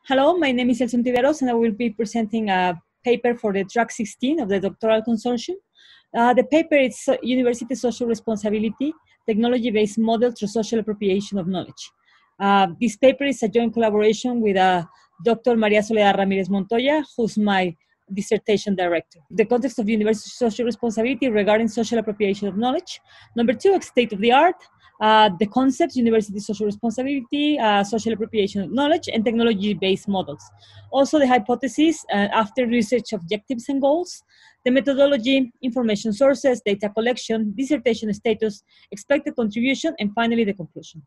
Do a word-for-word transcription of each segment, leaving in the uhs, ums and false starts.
Hello, my name is Elson Tiveros, and I will be presenting a paper for the track sixteen of the doctoral consortium. Uh, the paper is uh, University Social Responsibility, Technology-Based Model through Social Appropriation of Knowledge. Uh, this paper is a joint collaboration with uh, Doctor Maria Soledad Ramirez Montoya, who's my dissertation director. The context of university social responsibility regarding social appropriation of knowledge. Number two, state of the art. Uh, the concepts, university social responsibility, uh, social appropriation of knowledge, and technology-based models. Also the hypothesis, uh, after research objectives and goals, the methodology, information sources, data collection, dissertation status, expected contribution, and finally the conclusion.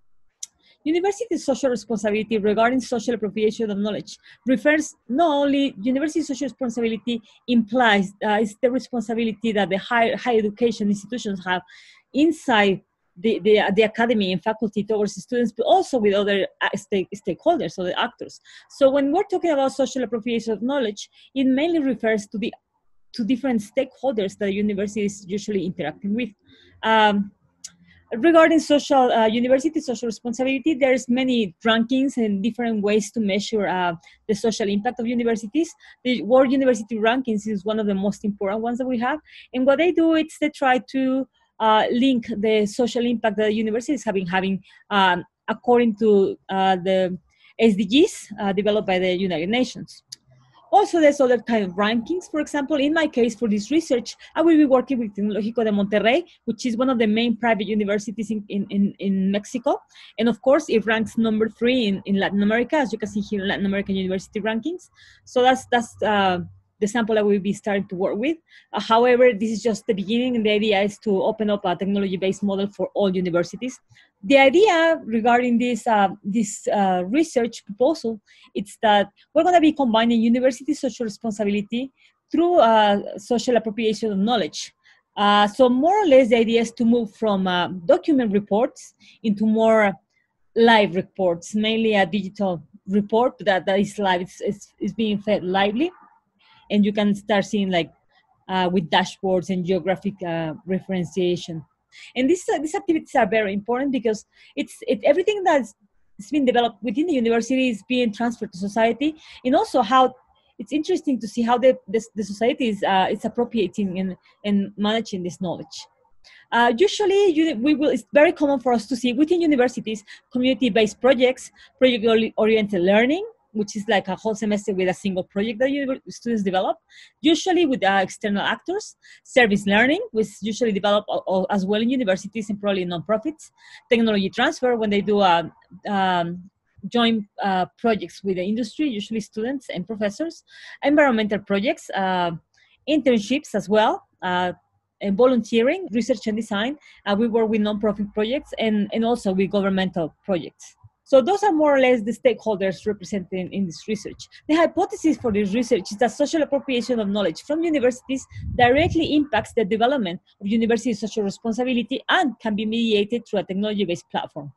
University social responsibility regarding social appropriation of knowledge refers not only university social responsibility implies uh, is the responsibility that the higher, higher education institutions have inside the, the, the academy and faculty towards students, but also with other stake, stakeholders or the actors. So when we're talking about social appropriation of knowledge, it mainly refers to the to different stakeholders that the university is usually interacting with. Um, Regarding social uh, university social responsibility, there's many rankings and different ways to measure uh, the social impact of universities. The World University Rankings is one of the most important ones that we have. And what they do is they try to uh, link the social impact that the universities have been having um, according to uh, the S D Gs uh, developed by the United Nations. Also, there's other kind of rankings. For example, in my case, for this research, I will be working with Tecnológico de Monterrey, which is one of the main private universities in, in, in, in Mexico. And of course, it ranks number three in, in Latin America, as you can see here in Latin American university rankings. So that's, that's uh, the sample I will be starting to work with. Uh, however, this is just the beginning, and the idea is to open up a technology-based model for all universities. The idea regarding this, uh, this uh, research proposal is that we're going to be combining university social responsibility through uh, social appropriation of knowledge. Uh, so more or less, the idea is to move from uh, document reports into more live reports, mainly a digital report that, that is live, it's, it's, it's being fed lively. And you can start seeing like uh, with dashboards and geographic uh, referenciation. And these, uh, these activities are very important because it's it, everything that's been developed within the university is being transferred to society, and also how it's interesting to see how the, the, the society is, uh, is appropriating and, and managing this knowledge. Uh, usually, you, we will, it's very common for us to see within universities community-based projects, project-oriented learning, which is like a whole semester with a single project that students develop, usually with uh, external actors, service learning, which is usually developed as well in universities and probably nonprofits, technology transfer when they do uh, um, joint uh, projects with the industry, usually students and professors, environmental projects, uh, internships as well, uh, and volunteering, research and design. Uh, we work with nonprofit projects and, and also with governmental projects. So those are more or less the stakeholders represented in, in this research. The hypothesis for this research is that social appropriation of knowledge from universities directly impacts the development of university social responsibility and can be mediated through a technology-based platform.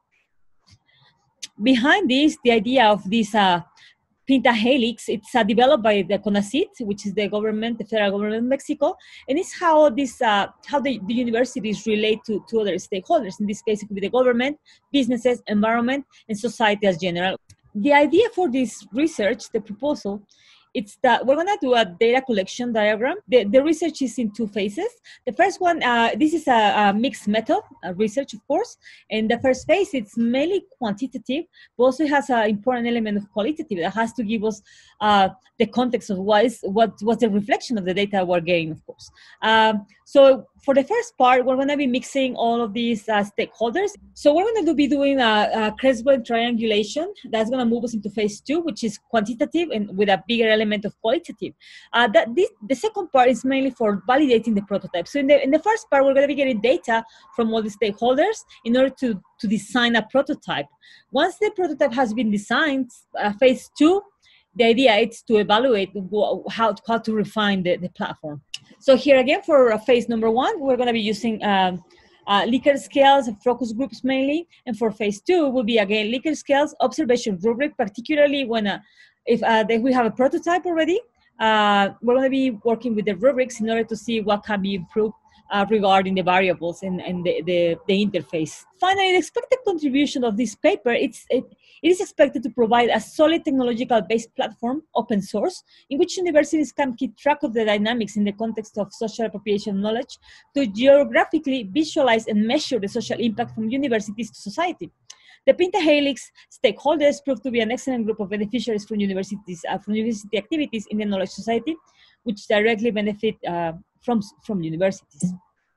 Behind this, the idea of this uh, Pinta Helix, it's uh, developed by the CONACYT, which is the government, the federal government of Mexico, and it's how this, uh, how the, the universities relate to, to other stakeholders. In this case, it could be the government, businesses, environment, and society as general. The idea for this research, the proposal, it's that we're gonna do a data collection diagram. The, the research is in two phases. The first one, uh, this is a, a mixed method a research, of course. And the first phase, it's mainly quantitative, but also has an important element of qualitative that has to give us uh, the context of what is what what's the reflection of the data we're getting, of course. Um, so for the first part, we're going to be mixing all of these uh, stakeholders. So we're going to be doing a, a Creswell triangulation. That's going to move us into phase two, which is quantitative and with a bigger element of qualitative. Uh, that this, the second part is mainly for validating the prototype. So in the, in the first part, we're going to be getting data from all the stakeholders in order to, to design a prototype. Once the prototype has been designed, uh, phase two, the idea is to evaluate how, how to refine the, the platform. So here again, for phase number one, we're going to be using um, uh, Likert scales and focus groups mainly. And for phase two, will be again Likert scales, observation rubric, particularly when uh, if uh, they, we have a prototype already. Uh, we're going to be working with the rubrics in order to see what can be improved uh, regarding the variables and, and the, the, the interface. Finally, the expected contribution of this paper, it's, it, it is expected to provide a solid technological-based platform, open source, in which universities can keep track of the dynamics in the context of social appropriation knowledge to geographically visualize and measure the social impact from universities to society. The Pentahelix stakeholders proved to be an excellent group of beneficiaries from universities, uh, from university activities in the knowledge society, which directly benefit uh, from, from universities.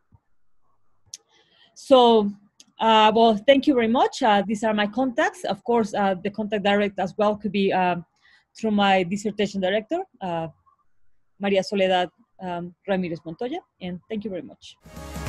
So, uh, well, thank you very much. Uh, these are my contacts. Of course, uh, the contact direct as well could be uh, through my dissertation director, uh, Maria Soledad um, Ramirez Montoya, and thank you very much.